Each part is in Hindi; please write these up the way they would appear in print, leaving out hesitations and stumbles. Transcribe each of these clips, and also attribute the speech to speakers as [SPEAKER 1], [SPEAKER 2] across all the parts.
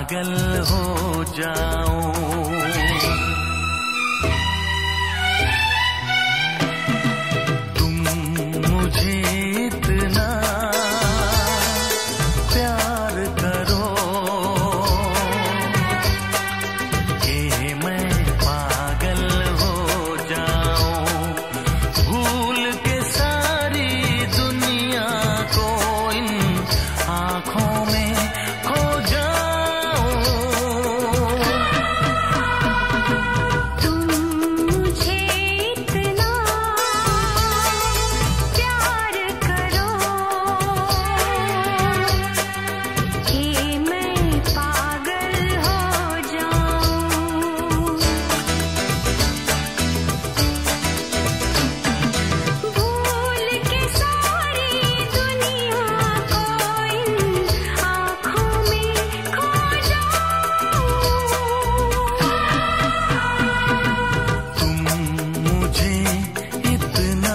[SPEAKER 1] पागल हो जाऊं। तुम मुझे इतना प्यार करो कि मैं पागल हो जाऊं। भूल के सारी दुनिया को इन आँखों में खो जाऊं।
[SPEAKER 2] तुम मुझे इतना प्यार करो कि मैं पागल हो जाऊं। भूल के सारी दुनिया को इन आँखों में खो जाऊं।
[SPEAKER 1] तुम मुझे इतना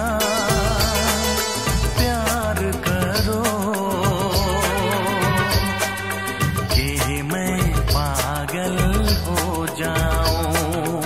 [SPEAKER 1] प्यार करो कि मैं पागल हो जाऊं।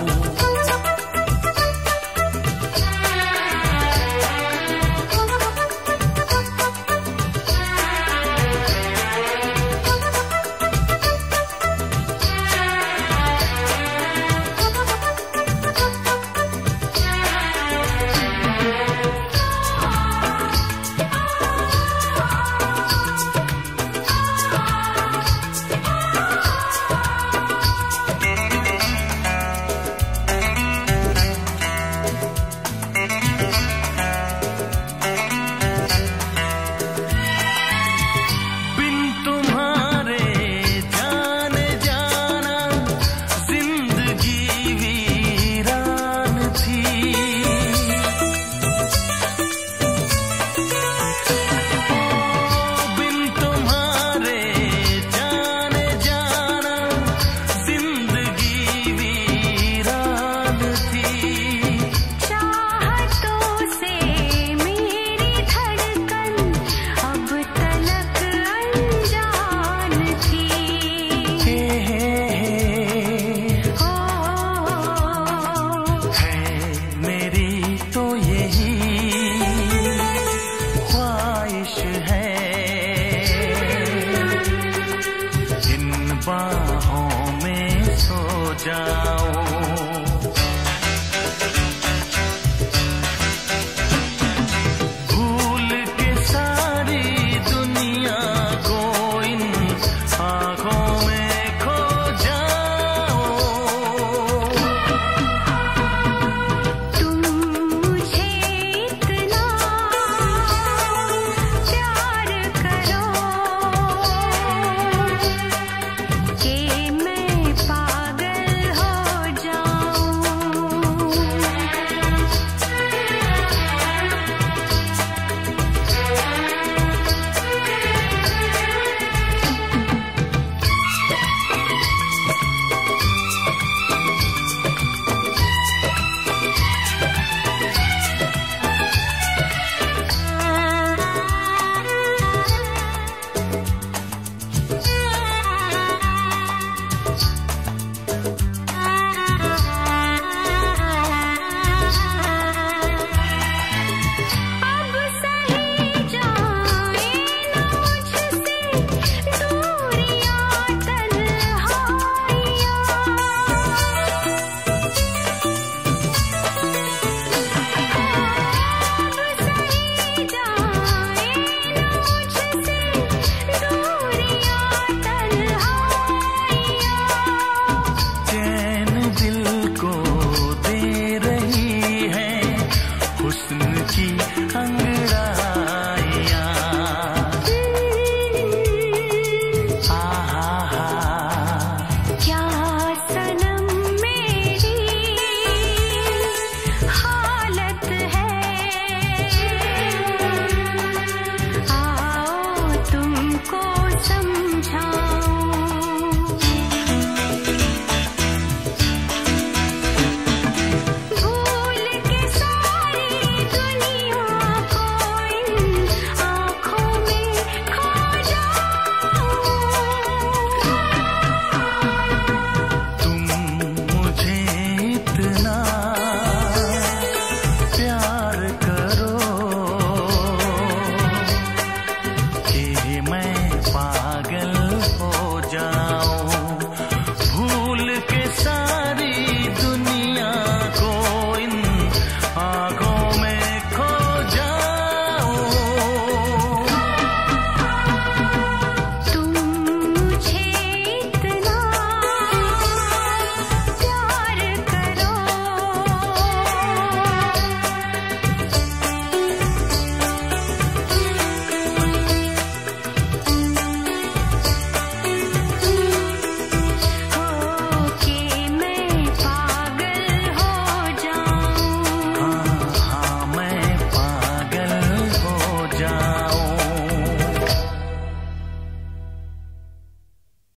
[SPEAKER 1] बिन तुम्हारे जाने जाना जिंदगी वीरान थी। बिन तुम्हारे जाने जाना जिंदगी वीरान थी।
[SPEAKER 2] चाहतों से मेरी धड़कन अब तलक अनजान थी। हो
[SPEAKER 1] है मेरी तो यही ख्वाहिश है, इन बाहों में सो जाऊं।